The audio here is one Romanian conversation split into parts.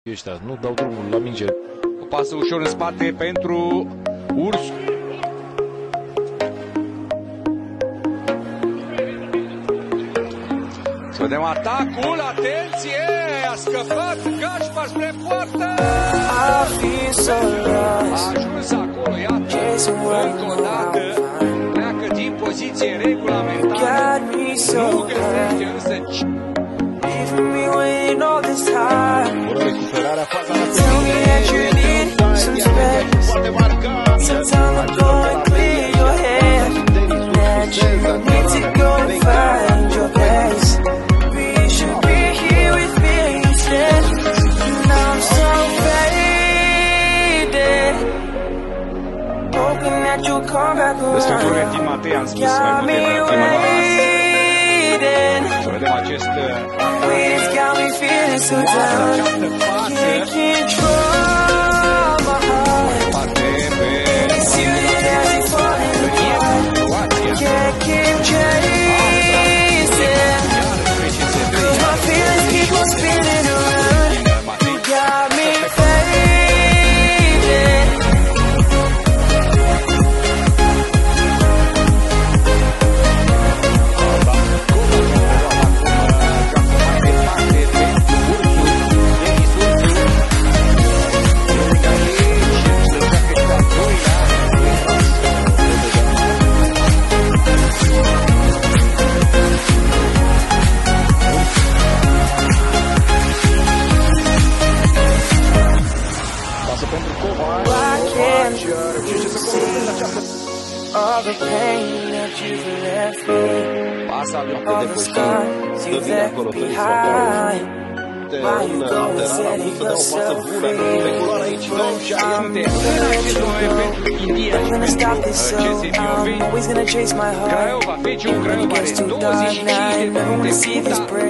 ăștia nu dau drumul la minge. O pasă ușor în spate pentru Urs. Să vedem atacul, atenție! A scăpat Gașpa spre poartă! A ajuns acolo, iată, încă o dată pleacă din poziție regulamentară. Nu găsește însă... Recuperarea faza la Despre Florentin Matei am spus mai multe în primăvara asta. Să vedem acest această pasă Pasa de postă, dă bine acolo, Felix Raptor. Un lateral avut să dea o pasă bună, pe culoare aici, nou și este în acest moment India CSM Craiova, Feciu Craiova are 25 de puncte, Buta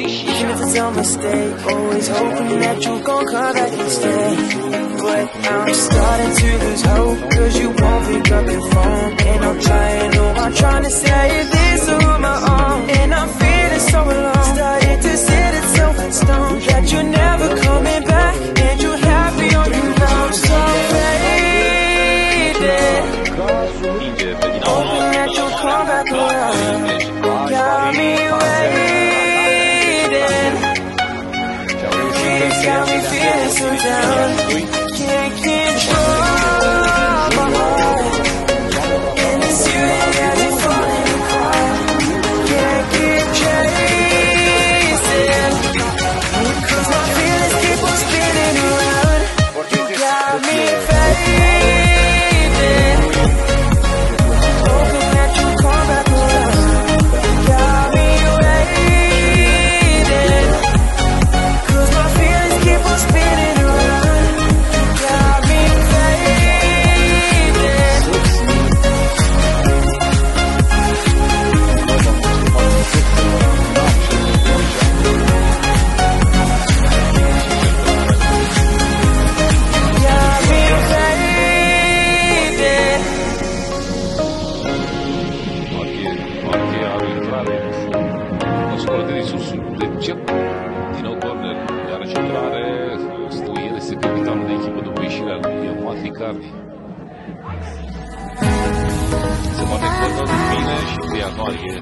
26. That you're never coming back, and you're happy on your own. So faded, hoping that you'll come back around. Got me waiting, got me feeling so down. Can't control my heart, and it's you that has me falling apart. Can't keep chasing. Din nou corner, iară centrare, Stoiel este capitanul de echipă după ieșirea lui Matei Cardi. Se poate că bine și în ianuarie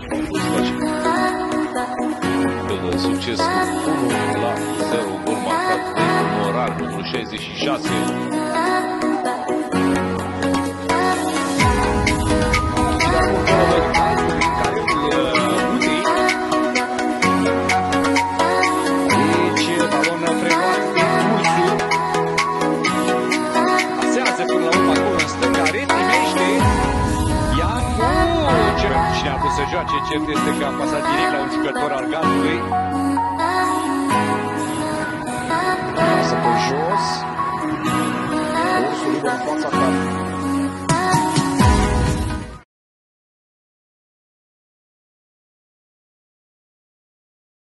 face succes cu 1-0, gol marcat de Morar, numărul 66. Să joace, cert este că a pasat direct la un jucător al Gazului. Pasă pe jos. Ursul liber în fața ta.